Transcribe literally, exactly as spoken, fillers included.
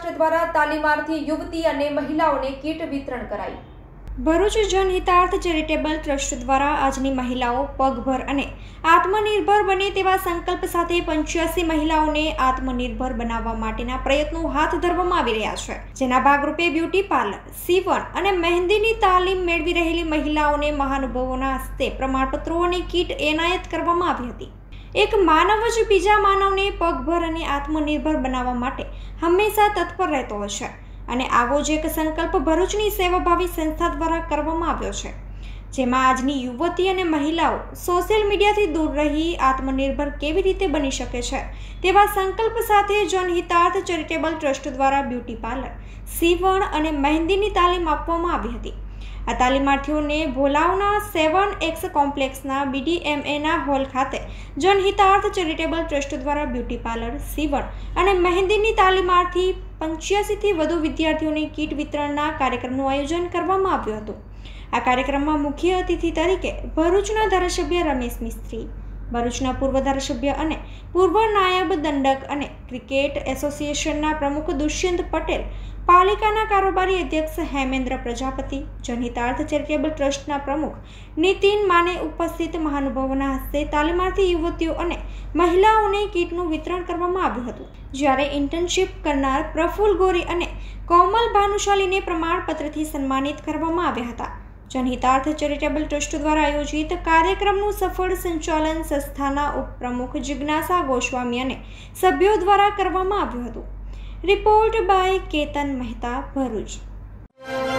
Trust દ્વારા તાલીમાર્થી યુવતી અને મહિલાઓને કીટ વિતરણ કરાઈ। ભરૂચ જનહિતાર્થ ચેરિટેબલ ટ્રસ્ટ દ્વારા આજની મહિલાઓ પગભર અને આત્મનિર્ભર બને તેવા સંકલ્પ સાથે પંચ્યાસી મહિલાઓને આત્મનિર્ભર બનાવવા માટેના પ્રયત્નો હાથ ધરવામાં આવી રહ્યા છે, જેના ભાગરૂપે બ્યુટી પાર્લર, સીવણ અને મહેંદીની તાલીમ મેળવી રહેલી મહિલાઓને મહાનુભાવોના હસ્તે પ્રમાણપત્રો અને કીટ એનાયત કરવામાં આવી હતી। એક માનવ જ બીજા માનવને પગભર અને આત્મનિર્ભર બનાવવા માટે હંમેશા તત્પર રહેતો હોય છે અને આવો જ એક સંકલ્પ ભરૂચની સેવાભાવી સંસ્થા દ્વારા કરવામાં આવ્યો છે, જેમાં આજની યુવતી અને મહિલાઓ સોશિયલ મીડિયાથી દૂર રહી આત્મનિર્ભર કેવી રીતે બની શકે છે તેવા સંકલ્પ સાથે જનહિતાર્થ ચેરિટેબલ ટ્રસ્ટ દ્વારા બ્યુટી પાર્લર, સીવણ અને મહેંદીની તાલીમ આપવામાં આવી હતી। આ તાલીમાર્થીઓને ભોલાવના સેવન એક્સ કોમ્પ્લેક્સના બીડીએમએના હોલ ખાતે જનહિતાર્થ ચેરિટેબલ ટ્રસ્ટ દ્વારા બ્યુટી પાર્લર, સીવણ અને મહેંદીની તાલીમાર્થી પંચ્યાસીથી વધુ વિદ્યાર્થીઓને કીટ વિતરણના કાર્યક્રમનું આયોજન કરવામાં આવ્યું હતું। આ કાર્યક્રમમાં મુખ્ય અતિથિ તરીકે ભરૂચના ધારાસભ્ય રમેશ મિસ્ત્રી, ભરૂચના પૂર્વ ધારાસભ્ય અને પૂર્વ નાયબ દંડક અને ક્રિકેટ એસોસિએશનના પ્રમુખ દુષ્યંત પટેલ, પાલિકાના કારોબારી અધ્યક્ષ હેમેન્દ્ર પ્રજાપતિ, જનહિતાર્થ ચેરિટેબલ ટ્રસ્ટના પ્રમુખ નીતિન માને ઉપસ્થિત મહાનુભાવોના હસ્તે તાલીમાર્થી યુવતીઓ અને મહિલાઓને કીટનું વિતરણ કરવામાં આવ્યું હતું, જ્યારે ઇન્ટર્નશીપ કરનાર પ્રફુલ ગોરી અને કોમલ ભાનુશાલીને પ્રમાણપત્રથી સન્માનિત કરવામાં આવ્યા હતા। જનહિતાર્થ ચેરિટેબલ ટ્રસ્ટ દ્વારા આયોજિત કાર્યક્રમનું સફળ સંચાલન સંસ્થાના ઉપપ્રમુખ જિજ્ઞાસા ગોસ્વામી અને સભ્યો દ્વારા કરવામાં આવ્યું હતું। Report by Ketan Mehta, Bharuch.